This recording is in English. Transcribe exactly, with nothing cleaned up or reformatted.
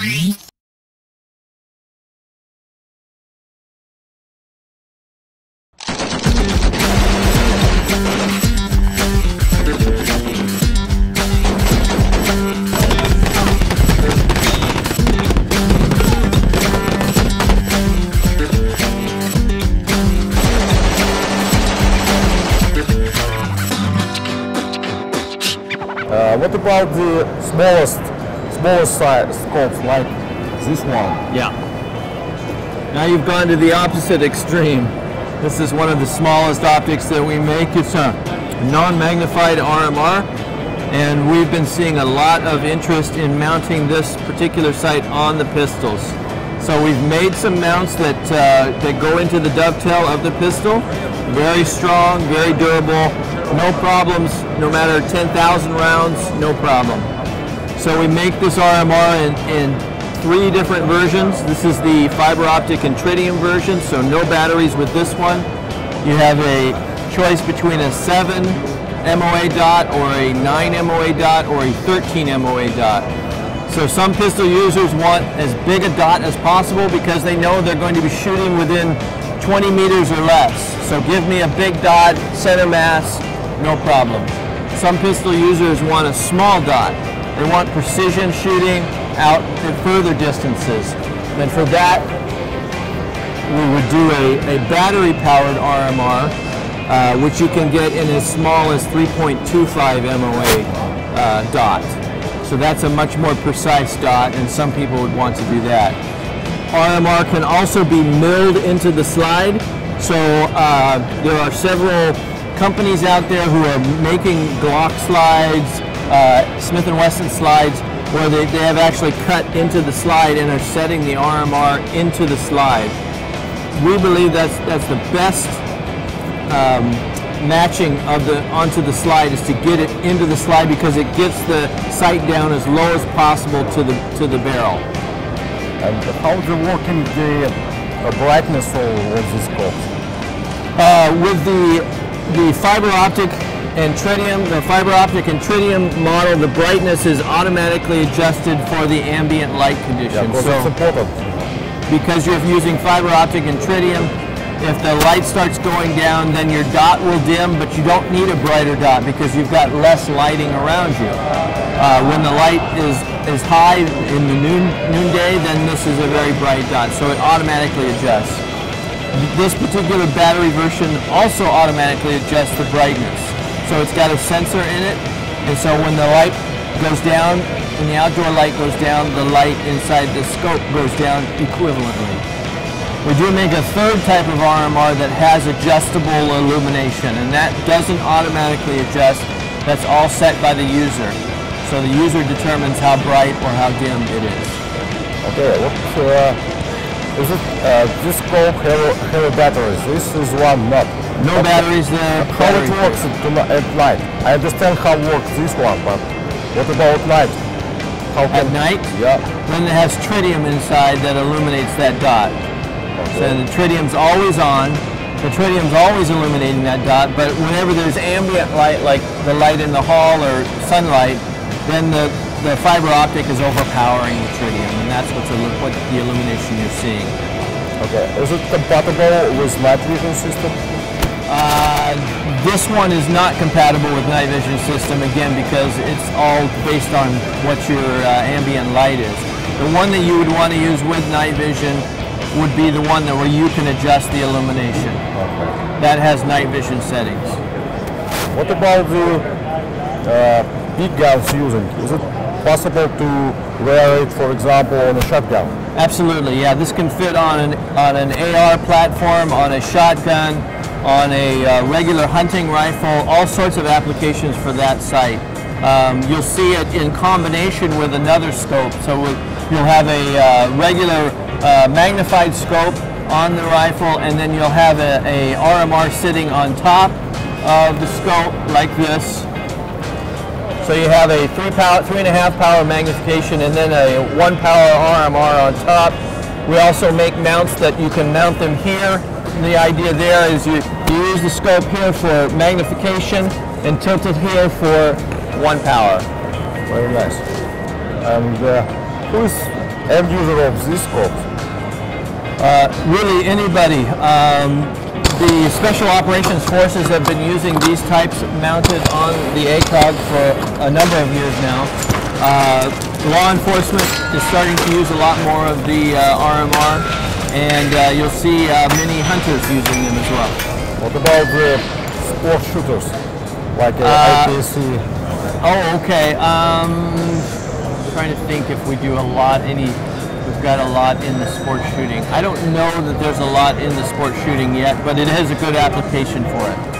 Uh, what about the smallest, smallest size scopes like this one? Yeah. Now you've gone to the opposite extreme. This is one of the smallest optics that we make. It's a non-magnified R M R, and we've been seeing a lot of interest in mounting this particular sight on the pistols. So we've made some mounts that uh, that go into the dovetail of the pistol. Very strong, very durable. No problems, no matter ten thousand rounds, no problem. So we make this R M R in, in three different versions. This is the fiber optic and tritium version, so no batteries with this one. You have a choice between a seven M O A dot or a nine M O A dot or a thirteen M O A dot. So some pistol users want as big a dot as possible because they know they're going to be shooting within twenty meters or less. So give me a big dot, center mass, no problem. Some pistol users want a small dot. They want precision shooting out at further distances. And for that, we would do a, a battery-powered R M R, uh, which you can get in as small as three point two five M O A uh, dot. So that's a much more precise dot, and some people would want to do that. R M R can also be milled into the slide. So uh, there are several companies out there who are making Glock slides, uh, Smith and Wesson slides, where they, they have actually cut into the slide and are setting the R M R into the slide. We believe that's that's the best um, matching of the onto the slide is to get it into the slide because it gets the sight down as low as possible to the to the barrel. And how do you work in the uh, brightness of this scope? Uh, with the the fiber optic and tritium, the fiber optic and tritium model, the brightness is automatically adjusted for the ambient light conditions. Yeah, so it's important. Because you're using fiber optic and tritium, if the light starts going down, then your dot will dim, but you don't need a brighter dot because you've got less lighting around you. Uh, when the light is, is high in the noon, noonday, then this is a very bright dot, so it automatically adjusts. This particular battery version also automatically adjusts the brightness. So it's got a sensor in it, and so when the light goes down, when the outdoor light goes down, the light inside the scope goes down equivalently. We do make a third type of R M R that has adjustable illumination, and that doesn't automatically adjust. That's all set by the user. So the user determines how bright or how dim it is. Okay, what uh, is it? Uh, this scope have, have batteries. This is one not. No but batteries there. How Battery it works at, at night? I understand how works this one, but what about night? How At can, night? Yeah. Then it has tritium inside that illuminates that dot. Okay. So the tritium's always on. The tritium's always illuminating that dot, but whenever there's ambient light, like the light in the hall or sunlight, then the, the fiber optic is overpowering the tritium, and that's what's what the illumination you're seeing. Okay. Is it compatible with night vision system? Uh, this one is not compatible with night vision system, again, because it's all based on what your uh, ambient light is. The one that you would want to use with night vision would be the one that where you can adjust the illumination. Okay. That has night vision settings. What about the uh, big guns using? Is it possible to wear it, for example, on a shotgun? Absolutely, yeah. This can fit on an on an A R platform, on a shotgun, on a uh, regular hunting rifle, all sorts of applications for that sight. Um, you'll see it in combination with another scope. So we'll, you'll have a uh, regular uh, magnified scope on the rifle, and then you'll have a, a R M R sitting on top of the scope like this. So you have a three power, three and a half power magnification, and then a one power R M R on top. We also make mounts that you can mount them here. And the idea there is you, you use the scope here for magnification and tilt it here for one power. Very nice. And uh, who is end user of these scopes? Uh, really anybody. Um, the Special Operations Forces have been using these types mounted on the A C O G for a number of years now. Uh, law enforcement is starting to use a lot more of the uh, R M R, and uh, you'll see uh, many hunters using them as well. What about the sport shooters, like uh, Uh, I P S C? Oh, okay. Um, trying to think if we do a lot, any, we've got a lot in the sport shooting. I don't know that there's a lot in the sport shooting yet, but it has a good application for it.